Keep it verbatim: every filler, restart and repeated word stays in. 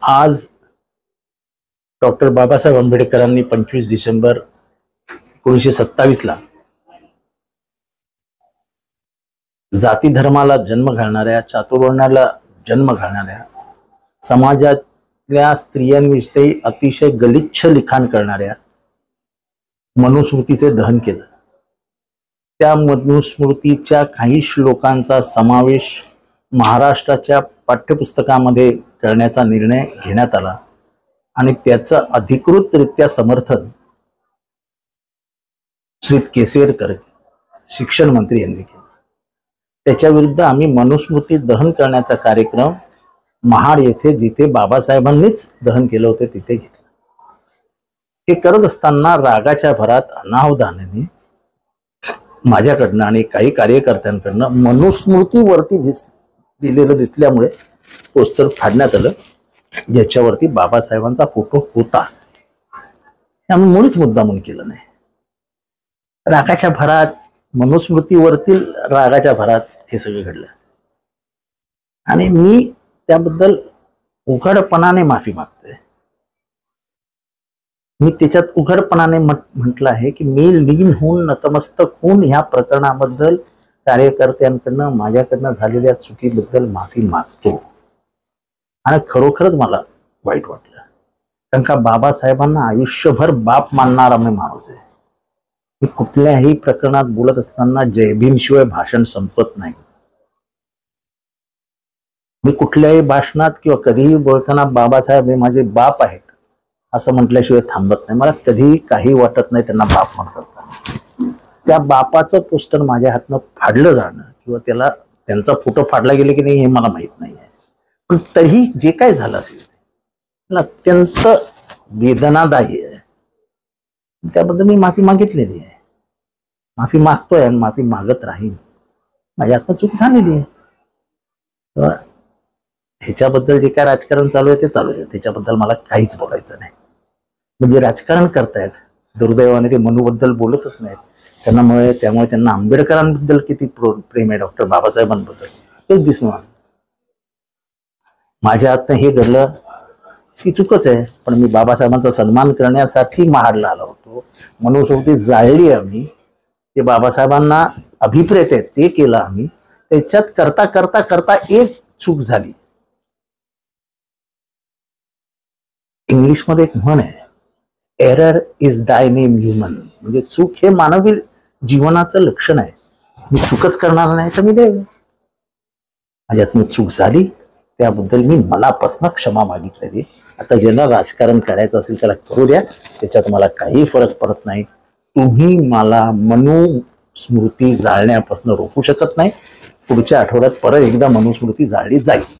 आज डॉक्टर बाबासाहेब आंबेडकरांनी पंचवीस डिसेंबर एकोणीसशे सत्तावीस ला जाती धर्माला जन्म घालणाऱ्या, चातुर्वर्ण्याला जन्म घालणाऱ्या, समाजातल्या स्त्रियांविषयी अतिशय गलिच्छ लिखाण करणाऱ्या मनुस्मृतीचे दहन केलं। त्या मनुस्मृतीच्या काही श्लोकांचा समावेश महाराष्ट्राच्या पाठ्यपुस्तकामध्ये करण्याचा निर्णय घेण्यात आला आणि त्याचं अधिकृतरित्या समर्थन श्री केसरकर शिक्षण मंत्री यांनी केलं। त्याच्या विरुद्ध आम्ही मनुस्मृती दहन करण्याचा कार्यक्रम महाड येथे, जिथे बाबासाहेबांनीच दहन केलं होतं, तिथे घेतला। हे करत असताना रागाच्या भरात अनावधानाने माझ्याकडनं आणि काही कार्यकर्त्यांकडनं मनुस्मृतीवरती दिलेलं दिसल्यामुळे पोस्टर फाडण्यात आलं, ज्याच्यावरती बाबासाहेबांचा फोटो होता। आम्ही मुळीच मुद्दामून केलं नाही। रागाच्या भरात, मनुस्मृतीवरतील रागाच्या भरात हे सगळं घडलं आणि मी त्याबद्दल उघडपणाने माफी मागतोय। मी त्याच्यात उघडपणाने म्हटलं आहे की मी लीन होऊन, नतमस्तक होऊन ह्या प्रकरणाबद्दल कार्यकर्त्यांकडनं, माझ्याकडनं झालेल्या चुकीबद्दल माफी मागतो। आणि खरोखरच मला वाईट वाटलं, कारण का बाबासाहेबांना आयुष्यभर बाप मानणारा मी माणूस आहे। मी कुठल्याही प्रकरणात बोलत असताना जय भीम शिवाय भाषण संपत नाही। मी कुठल्याही भाषणात किंवा कधीही बोलताना बाबासाहेब हे माझे बाप आहेत असं म्हटल्याशिवाय थांबत नाही। मला कधीही काही वाटत नाही त्यांना बाप म्हणत असताना। त्या बापाचं पोस्टर माझ्या हातनं फाडलं जाणं किंवा त्याला त्यांचा फोटो फाडला गेले की नाही हे मला माहित नाही आहे, पण तरीही जे काय झालं असेल मला अत्यंत वेदनादायी आहे। त्याबद्दल मी माफी मागितलेली आहे, माफी मागतोय आणि माफी मागत राहीन। माझ्या हातनं चूक झालेली आहे। ह्याच्याबद्दल जे काय राजकारण चालू आहे ते चालू आहे, त्याच्याबद्दल मला काहीच बोलायचं नाही। म्हणजे राजकारण करतायत, दुर्दैवाने ते मनूबद्दल बोलतच नाहीत। त्यांनामुळे त्यामुळे त्यांना आंबेडकरांबद्दल किती प्रेम आहे, डॉक्टर बाबासाहेबांबद्दल, तेच दिसून आलं। माझ्या हातनं हे घडलं ही चूकच आहे, पण मी बाबासाहेबांचा सन्मान करण्यासाठी महाडला आलो होतो। मनुस्मृती जाळली आम्ही, ते बाबासाहेबांना अभिप्रेत आहे ते केलं आम्ही। त्याच्यात करता करता करता एक चूक झाली। इंग्लिशमध्ये एक म्हण आहे, error is thy name human, म्हणजे चूक हे मानवी जीवनाचं लक्षण आहे। मी चूकच करणार नाही तर मी देव। माझ्यातून चूक झाली, त्याबद्दल मी मनापासून क्षमा मागितलेली। आता ज्यांना राजकारण करायचं असेल त्याला करू द्या, त्याच्यात मला काही फरक पडत नाही। तुम्ही मला मनुस्मृती जाळण्यापासून रोखू शकत नाही। पुढच्या आठवड्यात परत एकदा मनुस्मृती जाळली जाईल।